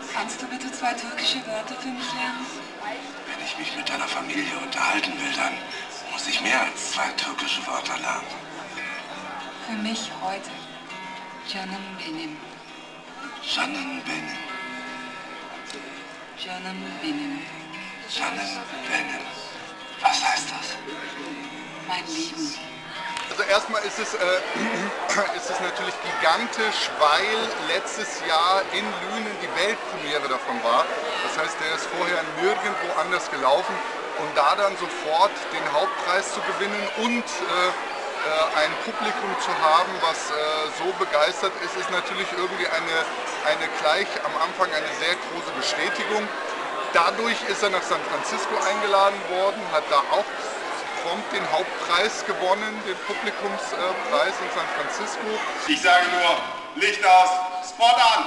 Kannst du bitte 2 türkische Wörter für mich lernen? Wenn ich mich mit deiner Familie unterhalten will, dann muss ich mehr als 2 türkische Wörter lernen. Für mich heute. Canım benim. Canım benim. Canım benim. Canım benim. Was heißt das? Mein Leben. Also erstmal ist es, ist es natürlich gigantisch, weil letztes Jahr in Lünen die Weltpremiere davon war. Das heißt, der ist vorher nirgendwo anders gelaufen und da dann sofort den Hauptpreis zu gewinnen und ein Publikum zu haben, was so begeistert ist, ist natürlich irgendwie eine gleich am Anfang eine sehr große Bestätigung. Dadurch ist er nach San Francisco eingeladen worden, hat da auch prompt den Hauptpreis gewonnen, den Publikumspreis in San Francisco. Ich sage nur, Licht aus, Spot an!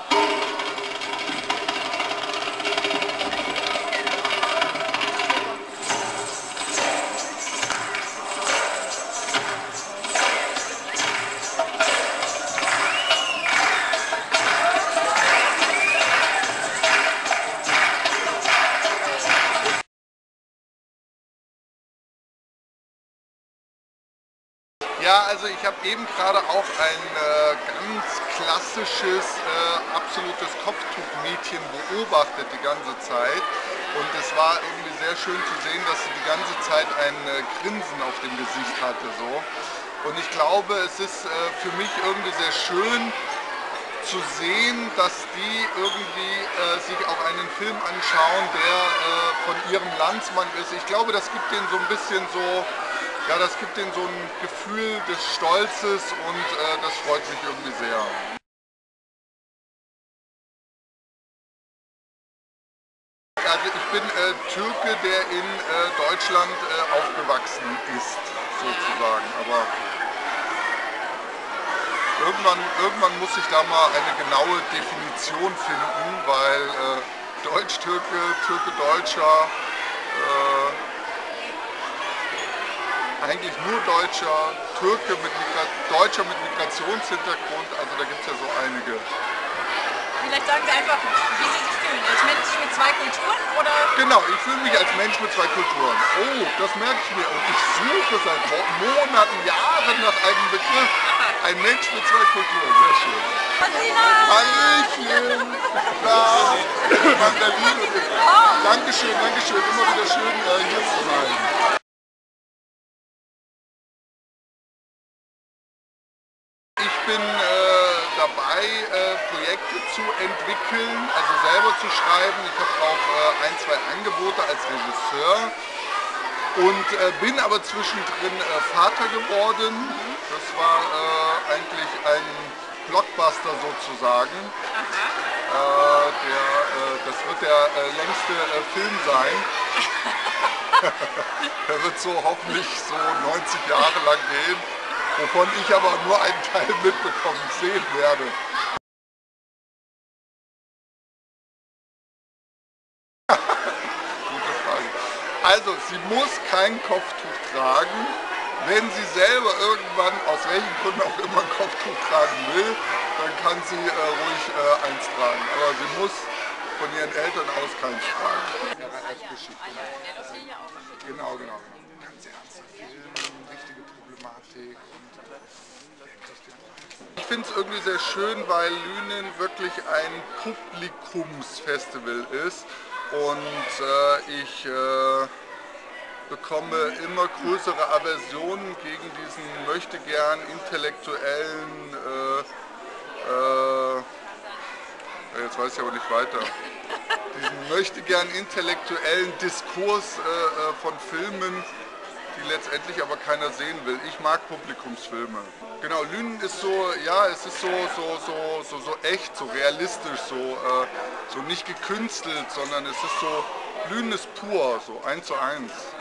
Ja, also ich habe eben gerade auch ein ganz klassisches, absolutes Kopftuchmädchen beobachtet die ganze Zeit. Und es war irgendwie sehr schön zu sehen, dass sie die ganze Zeit ein Grinsen auf dem Gesicht hatte. So. Und ich glaube, es ist für mich irgendwie sehr schön zu sehen, dass die irgendwie sich auch einen Film anschauen, der von ihrem Landsmann ist. Ich glaube, das gibt denen so ein bisschen so... Ja, das gibt ihnen so ein Gefühl des Stolzes und das freut mich irgendwie sehr. Also ich bin Türke, der in Deutschland aufgewachsen ist, sozusagen. Aber irgendwann muss ich da mal eine genaue Definition finden, weil Deutsch-Türke, Türke-Deutscher, eigentlich nur Deutscher, Türke mit Deutscher mit Migrationshintergrund, also da gibt es ja so einige. Vielleicht sagen Sie einfach, wie Sie sich fühlen, als Mensch mit 2 Kulturen oder? Genau, ich fühle mich als Mensch mit 2 Kulturen. Oh, das merke ich mir und ich suche seit Monaten, Jahren nach einem Begriff. Ein Mensch mit 2 Kulturen, sehr schön. Hallöchen! Da, Mandarine und ich. Dankeschön, Dankeschön, immer wieder schön hier zu sein. Ich bin dabei, Projekte zu entwickeln, also selber zu schreiben. Ich habe auch 1, 2 Angebote als Regisseur und bin aber zwischendrin Vater geworden. Das war eigentlich ein Blockbuster sozusagen. Das wird der längste Film sein. Der wird so hoffentlich so 90 Jahre lang gehen. Wovon ich aber nur einen Teil mitbekommen sehen werde. Gute Frage. Also, sie muss kein Kopftuch tragen. Wenn sie selber irgendwann, aus welchen Gründen auch immer, ein Kopftuch tragen will, dann kann sie ruhig eins tragen. Aber sie muss von ihren Eltern aus keins tragen. Genau, genau. Ganz ernster Film, richtige Problematik. Ich finde es irgendwie sehr schön, weil Lünen wirklich ein Publikumsfestival ist und ich bekomme immer größere Aversionen gegen diesen möchtegern intellektuellen, jetzt weiß ich aber nicht weiter, diesen möchtegern intellektuellen Diskurs von Filmen, die letztendlich aber keiner sehen will. Ich mag Publikumsfilme. Genau, Lünen ist so, ja, es ist so echt, so realistisch, so nicht gekünstelt, sondern es ist so, Lünen ist pur, so 1:1.